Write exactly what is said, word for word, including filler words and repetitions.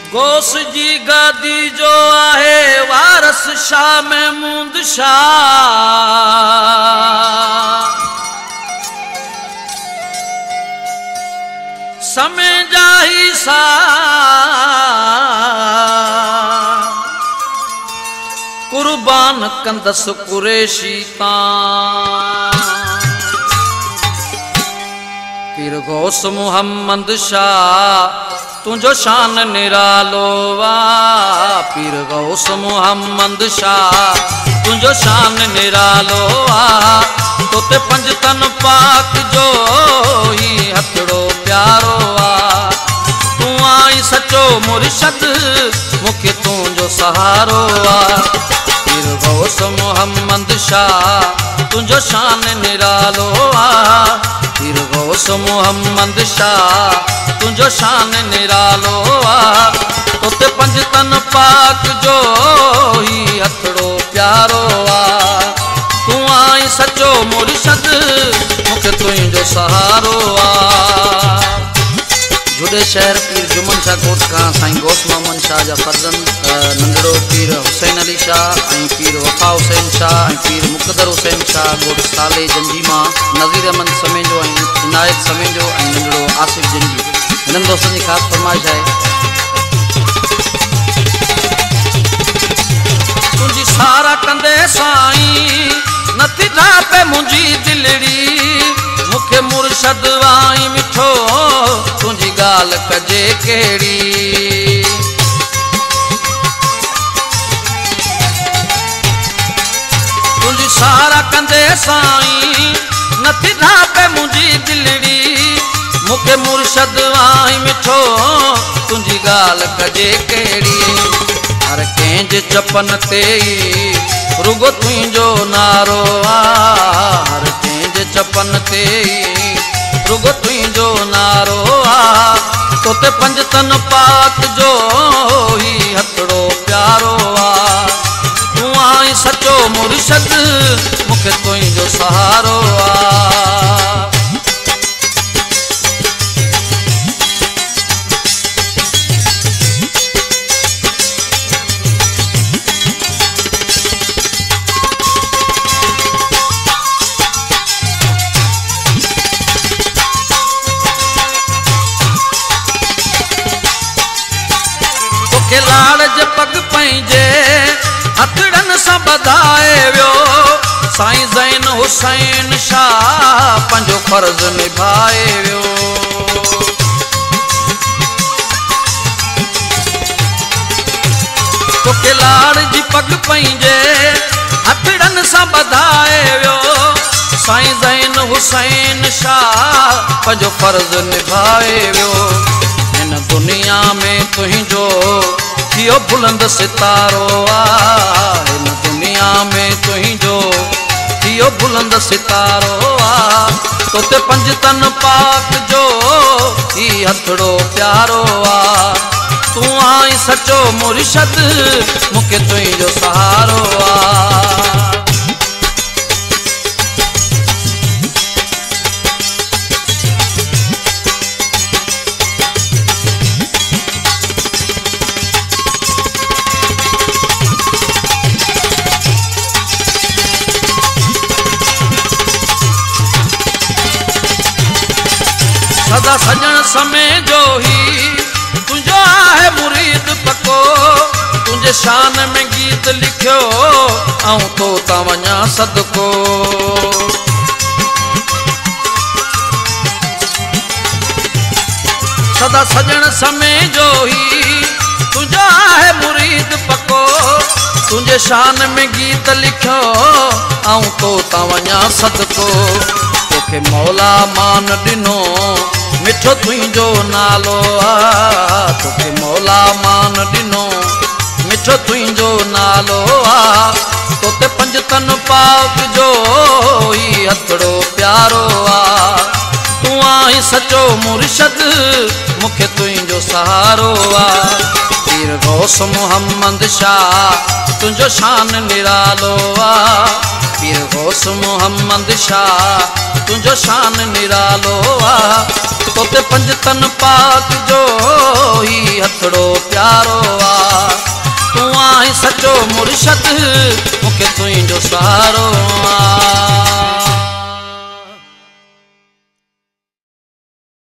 गोस जी गादी जो आहे वारस शाह महमूद शाह समय जाही सा कुर्बान कंदस कुरेशी तां पीर गौस मुहम्मद शाह तुझो शान निरालो वा पीर गौस मुहम्मद शाह तुझो शान निरालो वा तोते पंजतन पाक जो ही हथड़ो प्यारो वा तू आई सचो मुर्शद मुखे तुझो सहारो वा पीर गौस मुहम्मद शाह तुझो शान निरालो वा पीर गौस मुहम्मद शाह तुझो शान निरालो आ तोते पंजतन पाक जो ही हथड़ो प्यारो आ तू आई सचो मुर्शद मुखे तुझो सहारो आ जुड़े शहर पीर जुमन शाह कोट का साईं गौस मोहम्मद शाह जा फर्जंद नंदड़ो पीर हुसैन अली शाह पीर वफा हुसैन शाह पीर मुक़द्दर हुसैन शाह गोट साले जंजीमा नज़ीर अहमद समेंजो इनायत समेंजो नंदड़ो आसिफ जंजी इन दोस्तों की खास फरमाइश है तुझी सारा कंदे साईं नथी ढापे मुंजी दिलड़ी मुखे मुर्शद वाई मिठो तुझी गाल कजे केड़ी तुझी सारा कंदे साईं नथी ढापे मुंजी दिलड़ी मुखे मुर्शद वाई मिठो तुझी गाल कजे केड़ी हर कंहिंज चपन ते रुगो तुझो नारो आ हर कंहिंज चपन ते रुगो तुझो नारो आ तोते पंजतन पाक जो ही हथड़ो प्यारो आ तू आई सचो मुर्शद मुखे तुझो सहारो आ के लाड़ जे पग पंहिंजे हथड़न सां बधाए वियो साईं ज़ैन हुसैन शाह पंहिंजो फर्ज़ निभाए वियो तोखे लाड़ जी पग पंहिंजे हथड़न सां बधाए वियो साईं ज़ैन हुसैन शाह पंहिंजो फर्ज़ निभाए वियो इन दुनिया में तुझो थियो बुलंद सितारो आ इन दुनिया में तुझो थियो बुलंद सितारो आ तोते पंजतन पाक जो ही हथड़ो प्यारो आ तू आई सचो मुर्शद मुखे तुझो सहारो आ सदा सजन समय जो ही तुझो आहे मुरीद पको तुझे शान में गीत लिखियो आऊं तो ता वञा सदको सदा सजन समय जो ही तुझो आहे मुरीद पको तुझे शान में गीत लिखियो आऊं तो ता वञा सदको तोखे मौला मान दिनो मिठो तुझो नालो आ तोखे मौला मान दिनो मिठो तुझो नालो आ तोते पंजतन पाक जो ही हथड़ो प्यारो आ तू आई सचो मुर्शद मुखे तुझो सहारो आ पीर गौस मुहम्मद शाह तुझो शान निरालो आ पीर गौस मुहम्मद शाह तुझो शान निरालो आ तोते पंज तन पाक जो ही हथड़ो प्यारो आ तू आई सचो मुर्शद मुखे तुझो सहारो आ।